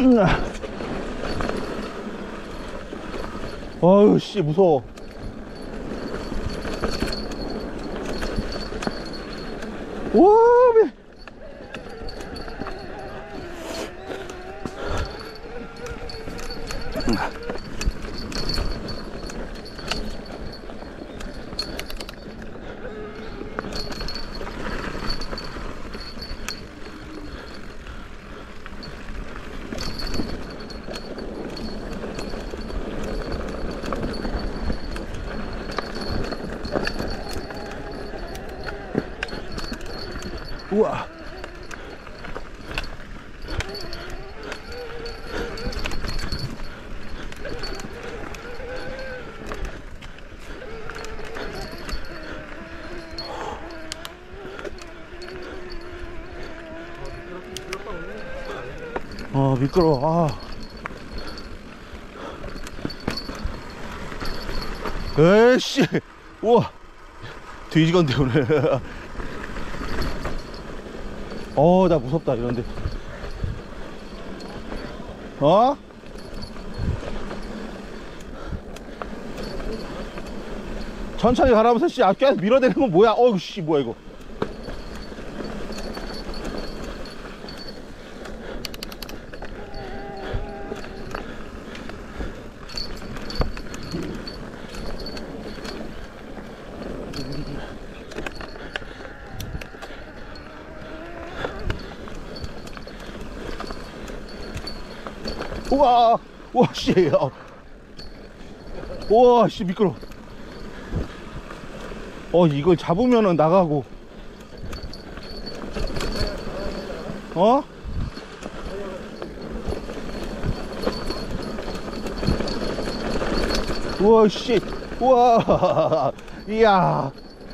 어휴 씨 무서워. 와 우와. 미끄러워. 에이씨. 우와 뒤지건데 오늘. 나 무섭다 이런데. 천천히 가라면서 씨 계속 밀어대는 건 뭐야. 어우 씨 뭐야 이거. 우와 우와 씨. 우와 씨 미끄러워. 이걸 잡으면은 나가고. 우와 씨. 우와 이야.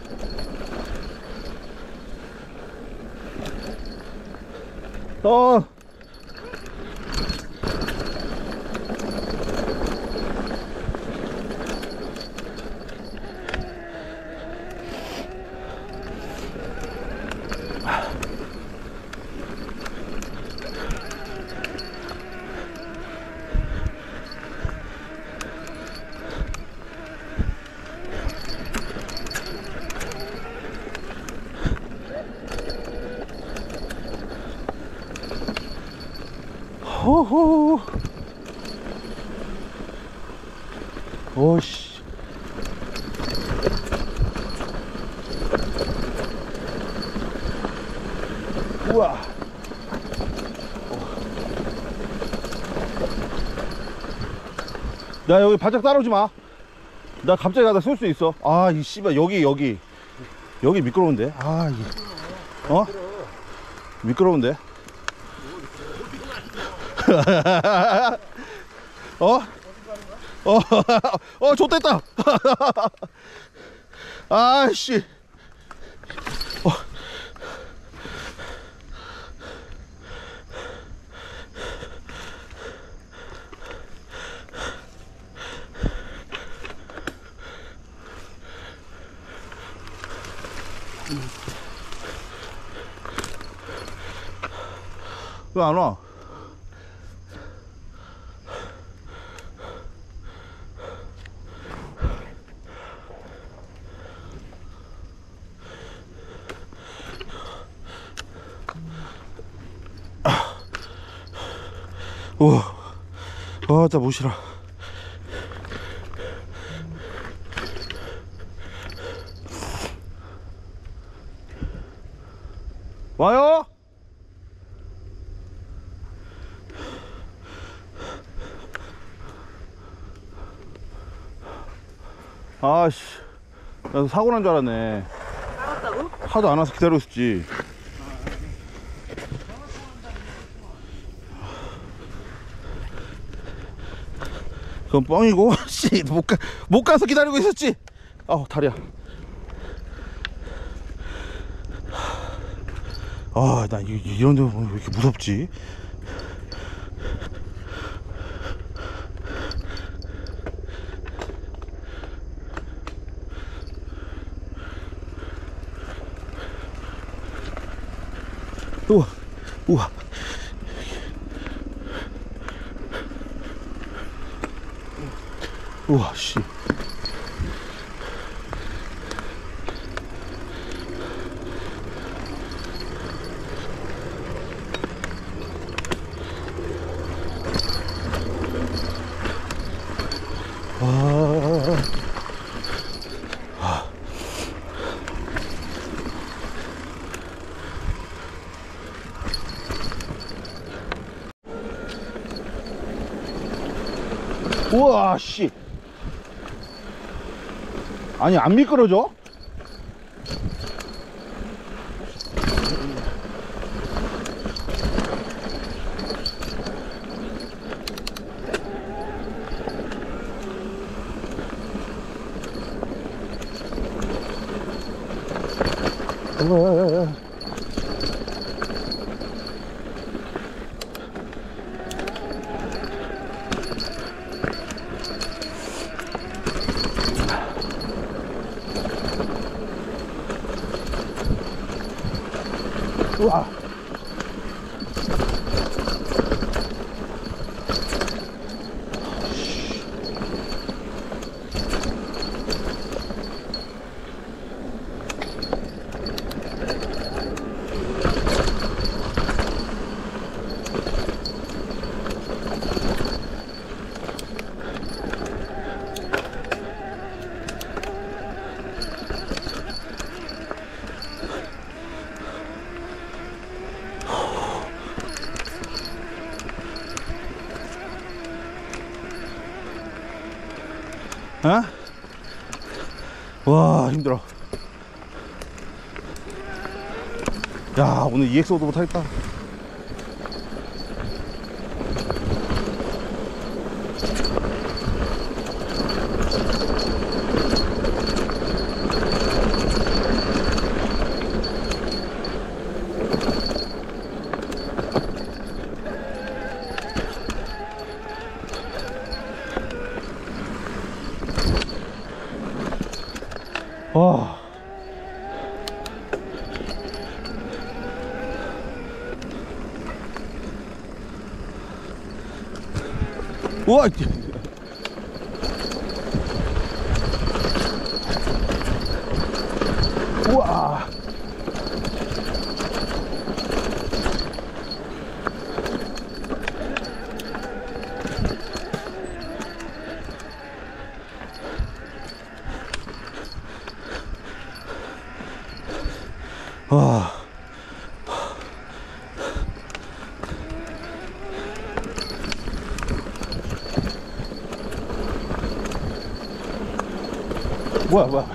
호호. 오씨. 우와. 야 여기 바짝 따라오지 마. 나 갑자기 가다 쏠 수 있어. 이 씨발 여기 미끄러운데. 미끄러운데. 좆됐다. 아씨. 왜 안 와? 진짜 못실어. 와요? 아씨, 나도 사고 난 줄 알았네. 나갔다고? 하도 안 와서 기다리고 있었지. 그건 뻥이고, 씨, 못 가서 기다리고 있었지. 다리야. 나 이런 데 보면 왜 이렇게 무섭지? 우와. 우와, 씨. 우와, 씨. 아니, 안 미끄러져? 우와. 우와. 어? 와, 힘들어. 야, 오늘 EXO도 못하겠다. 와. 우와. 우와. 와. 뭐야.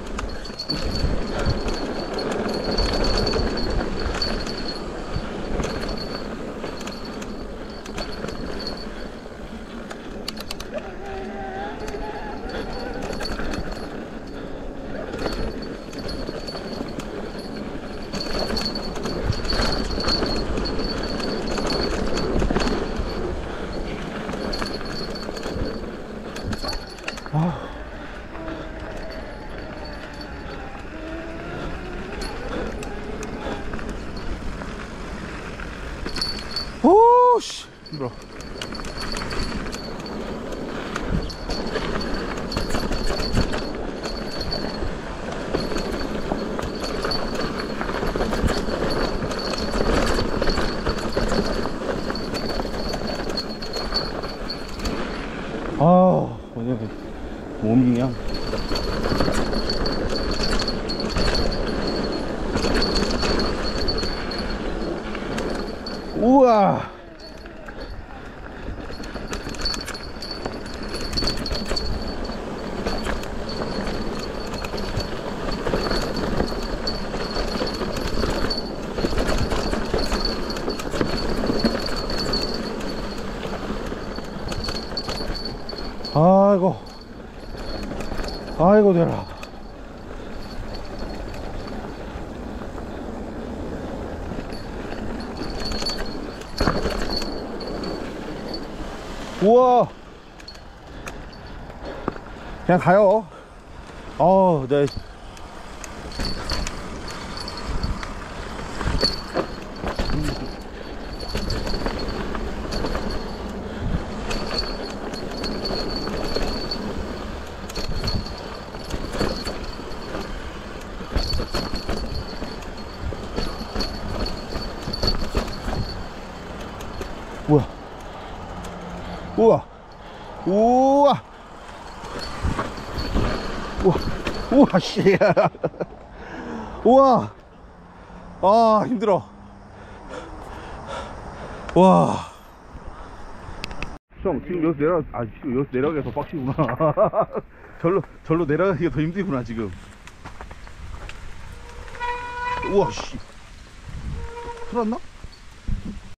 아. 오, 씨, 힘들어. 아, 오늘 몸이 그냥. 우와. 아이고 되라. 우와. 그냥 가요. 네. 우와. 우와. 우와. 우와, 씨. 우와. 아, 힘들어. 와. 형, 지금 여기서 지금 여기서 내려가기가 더 빡시구나. 절로 내려가기가 더 힘들구나, 지금. 우와, 씨. 틀었나?